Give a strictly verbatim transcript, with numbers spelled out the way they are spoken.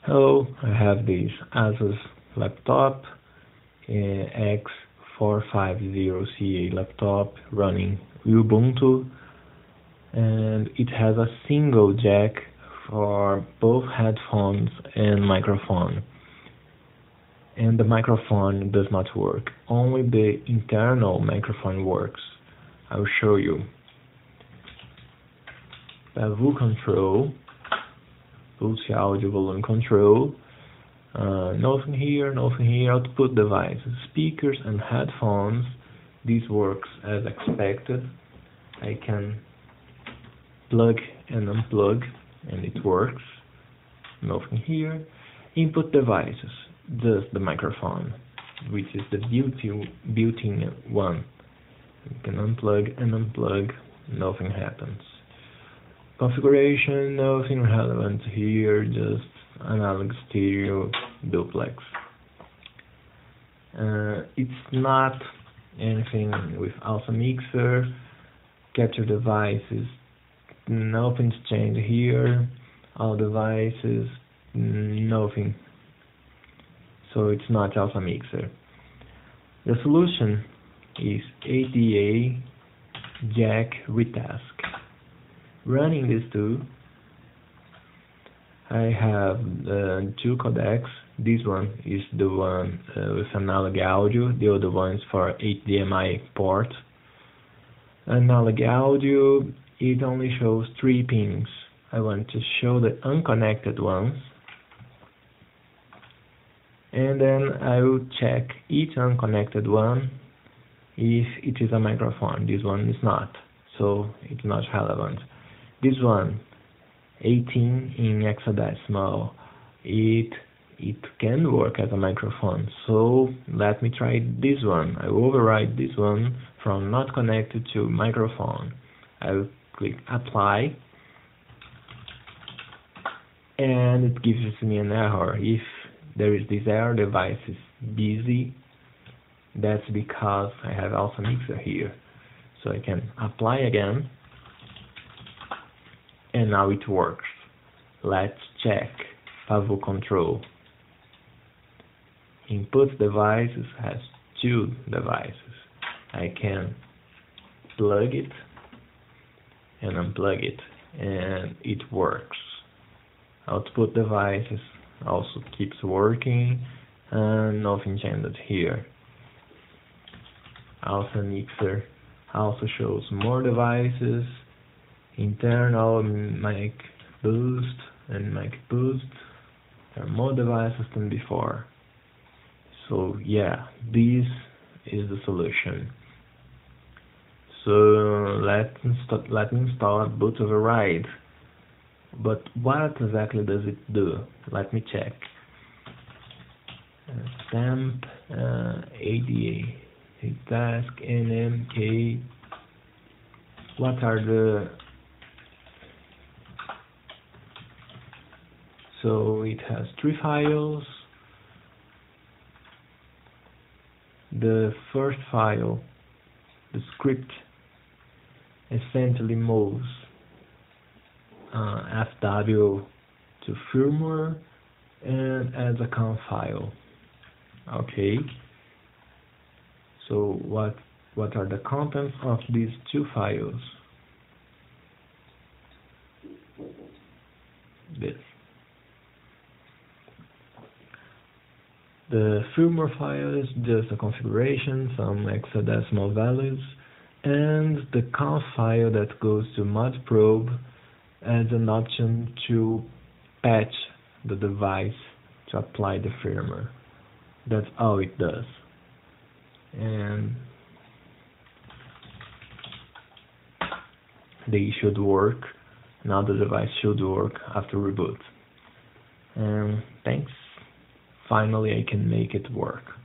Hello, I have this Asus laptop, uh, X four fifty C A laptop running Lubuntu, and it has a single jack for both headphones and microphone. And the microphone does not work, only the internal microphone works. I will show you. Level control, pulse audio volume control, uh, nothing here, nothing here. Output devices, speakers and headphones. This works as expected. I can plug and unplug and it works. Nothing here. Input devices, just the microphone, which is the built-in built-in one. You can unplug and unplug, nothing happens. Configuration, nothing relevant here, just analog stereo duplex. Uh, it's not anything with alsa mixer, capture devices, nothing to change here, all devices, nothing. So it's not alsa mixer. The solution is hdajackretask. Running these two, I have uh, two codecs. This one is the one uh, with analog audio, the other one is for H D M I port. Analog audio, it only shows three pins. I want to show the unconnected ones, and then I will check each unconnected one if it is a microphone. This one is not, so it's not relevant. This one, eighteen in hexadecimal, it it can work as a microphone. So let me try this one. I will override this one from not connected to microphone. I will click apply, and it gives me an error. If there is this error, device is busy. That's because I have alsa mixer here. So I can apply again. And now it works. Let's check level control. Input devices has two devices. I can plug it and unplug it, and it works. Output devices also keeps working, and nothing changed here. Alsa mixer also shows more devices. Internal mic boost and mic boost. There are more devices than before. So yeah, this is the solution. So let's insta let me install boot override. But what exactly does it do? Let me check. Uh, stamp uh, hdajackretask N M K. What are the So it has three files. The first file, the script, essentially moves uh, F W to firmware and adds a conf file. Okay. So what what are the contents of these two files? This. The firmware file is just a configuration, some hexadecimal values, and the conf file that goes to modprobe adds an option to patch the device to apply the firmware. That's all it does. And they should work. Now the device should work after reboot. And thanks. Finally, I can make it work.